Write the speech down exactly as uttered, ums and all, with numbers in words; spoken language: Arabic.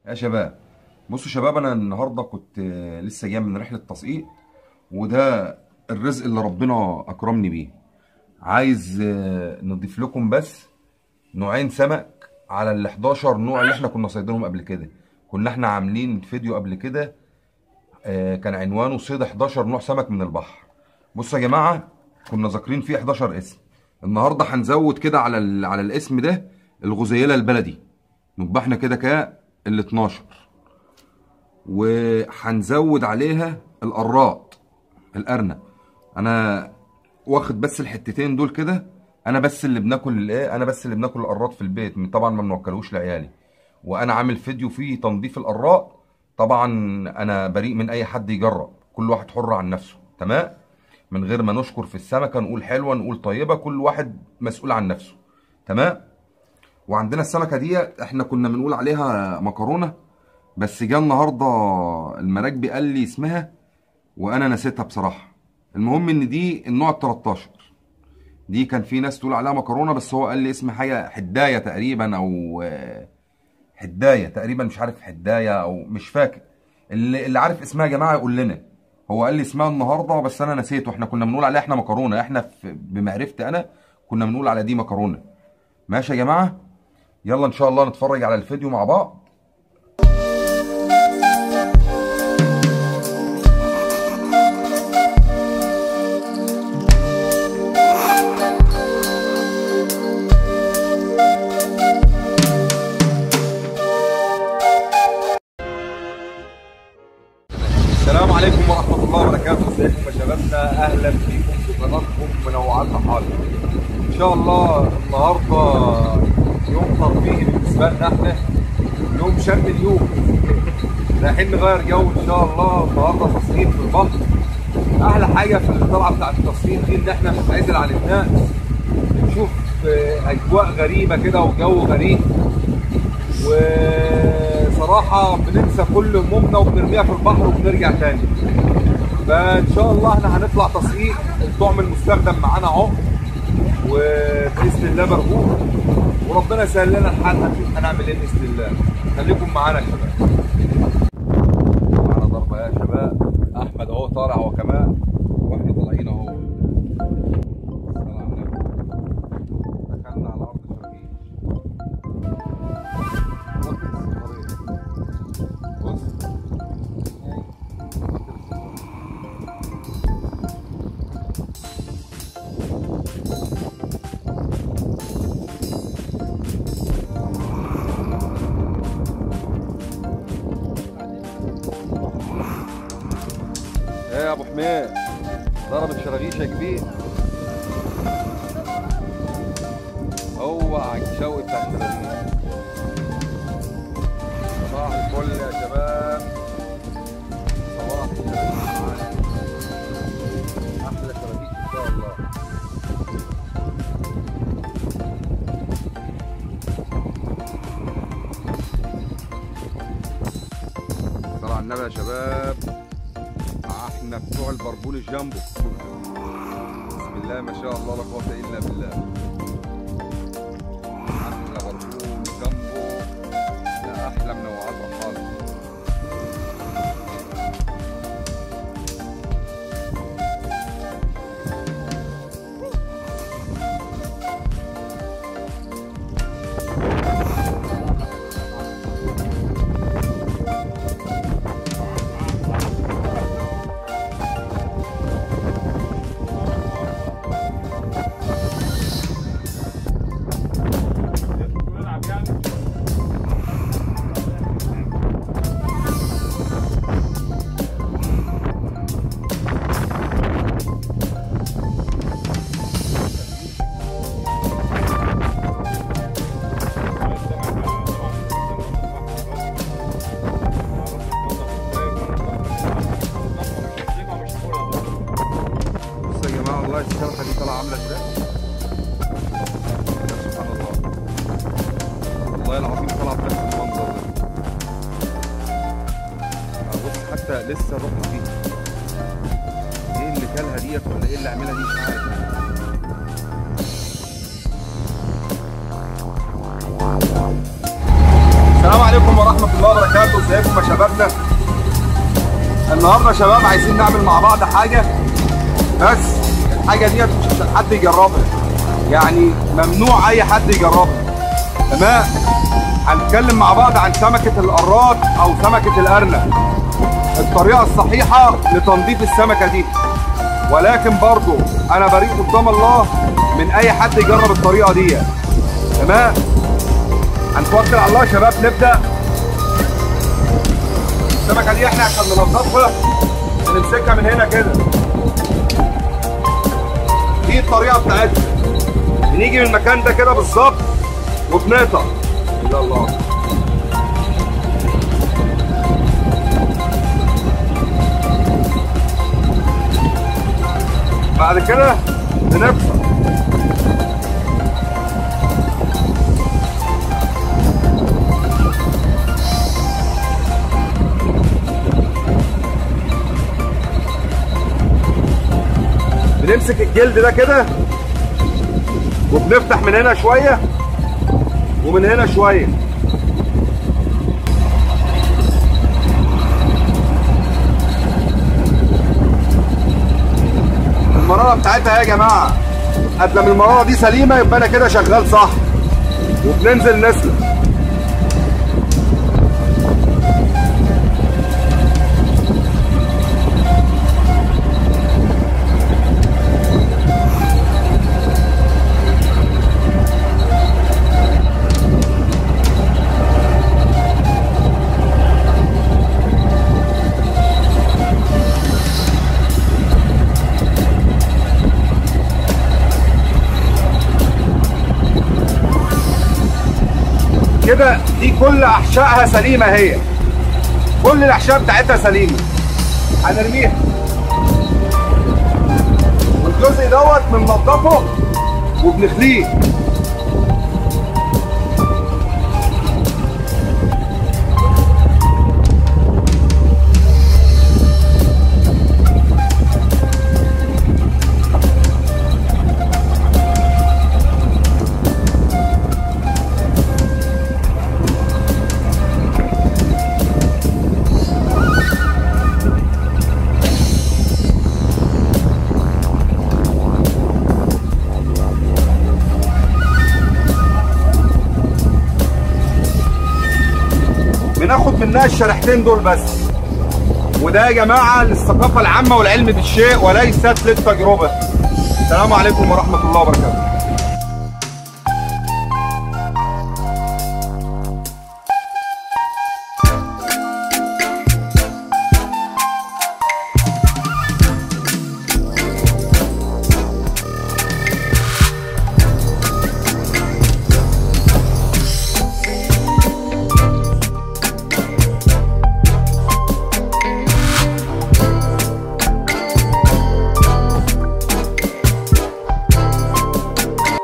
يا شباب، بصوا شباب، انا النهارده كنت آه، لسه جاي من رحله تسقيط، وده الرزق اللي ربنا اكرمني بيه. عايز آه، نضيف لكم بس نوعين سمك على ال حداشر نوع اللي احنا كنا صيدينهم قبل كده. كنا احنا عاملين فيديو قبل كده، آه، كان عنوانه صيد حداشر نوع سمك من البحر. بصوا يا جماعه، كنا ذاكرين فيه حداشر اسم. النهارده هنزود كده على ال- على الاسم ده الغزيله البلدي، نبقى احنا كده كده ال اتناشر، وهنزود عليها القراط الارنب. انا واخد بس الحتتين دول كده، انا بس اللي بناكل الايه انا بس اللي بناكل القراط في البيت، طبعا ما بنوكلوش لعيالي. وانا عامل فيديو فيه تنظيف القراط. طبعا انا بريء من اي حد يجرب، كل واحد حر عن نفسه، تمام؟ من غير ما نشكر في السمكه، نقول حلوه نقول طيبه، كل واحد مسؤول عن نفسه، تمام؟ وعندنا السمكه دي احنا كنا بنقول عليها مكرونه، بس جه النهارده المراكبي قال لي اسمها وانا نسيتها بصراحه. المهم ان دي النوع ال تلتاشر. دي كان في ناس تقول عليها مكرونه، بس هو قال لي اسم حاجه حدايه تقريبا، او آه، حدايه تقريبا، مش عارف حدايه او مش فاكر. اللي, اللي عارف اسمها يا جماعه يقول لنا. هو قال لي اسمها النهارده بس انا نسيته. احنا كنا بنقول عليها احنا مكرونه، احنا في بمعرفتي انا كنا بنقول على دي مكرونه. ماشي يا جماعه، يلا ان شاء الله نتفرج على الفيديو مع بعض. السلام عليكم ورحمة الله وبركاته. ازيكم يا شبابنا؟ أهلا بكم في قناتكم منوعات رحال. إن شاء الله النهاردة يوم ترفيهي بالنسبة لنا احنا، يوم شم اليوم. رايحين نغير جو إن شاء الله. النهاردة تصوير في البحر. أحلى حاجة في الطلعة بتاعت التصوير دي إن احنا بنتعزل عن الناس، بنشوف أجواء غريبة كده وجو غريب، وصراحة بننسى كل همومنا وبنرميها في البحر وبنرجع تاني. فإن شاء الله احنا هنطلع تسقيط. الطعم المستخدم معانا اهو، وبإذن الله مرغوب، وربنا يسهل لنا الحال. هنشوف هنعمل ايه بإذن الله. خليكم معانا يا شباب. معانا ضربة يا شباب. أحمد اهو طالع هو كمان، واحنا طالعين اهو. دخلنا على أرض الشرقية. ايه يا ابو حميد، ضربت شراغيش يا كبير. هو عالشوي بتاع الشراغيش. صباح الفل يا شباب، صباح الشراغيش. احلى شراغيش ان شاء الله. صلوا على النبي يا شباب. احنا بتوع البربول الجامبو. بسم الله ما شاء الله لا قوه الا بالله. احلى بربول جامبو، لا احلى منوعات رحاله. والله السمكه دي طالعه عامله ازاي؟ يا سبحان الله، والله العظيم طالعه بنفس المنظر ده. بص حتى لسه الروح فيها. ايه اللي كلها ديت ولا ايه اللي عاملها دي؟ مش عارف. السلام عليكم عليكم ورحمة الله وبركاته. ازيكم يا شبابنا؟ النهارده يا شباب عايزين نعمل مع بعض حاجة، بس الحاجة ديت مش عشان حد يجربها، يعني ممنوع أي حد يجربها، تمام؟ هنتكلم مع بعض عن سمكة القراط أو سمكة الأرنب، الطريقة الصحيحة لتنظيف السمكة دي، ولكن برضو أنا بريء قدام الله من أي حد يجرب الطريقة دي، تمام؟ هنتوكل على الله يا شباب. نبدأ. السمكة دي احنا عشان ننضفها بنمسكها من هنا كده، دي الطريقة بتاعتنا. بنيجي من المكان ده كده بالظبط وبنقطع. يا الله. بعد كده بنفصل. بنمسك الجلد ده كده وبنفتح من هنا شويه ومن هنا شويه. المراره بتاعتها يا جماعه قد ما المراره دي سليمه يبقى انا كده شغال صح، وبننزل نسلق. كده دي كل احشائها سليمه، هي كل الاحشاء بتاعتها سليمه. هنرميها، والجزء دوت بننضفه وبنخليه. بناخد منها الشريحتين دول بس، وده يا جماعه للثقافه العامه والعلم بالشيء وليست للتجربه. السلام عليكم ورحمه الله وبركاته.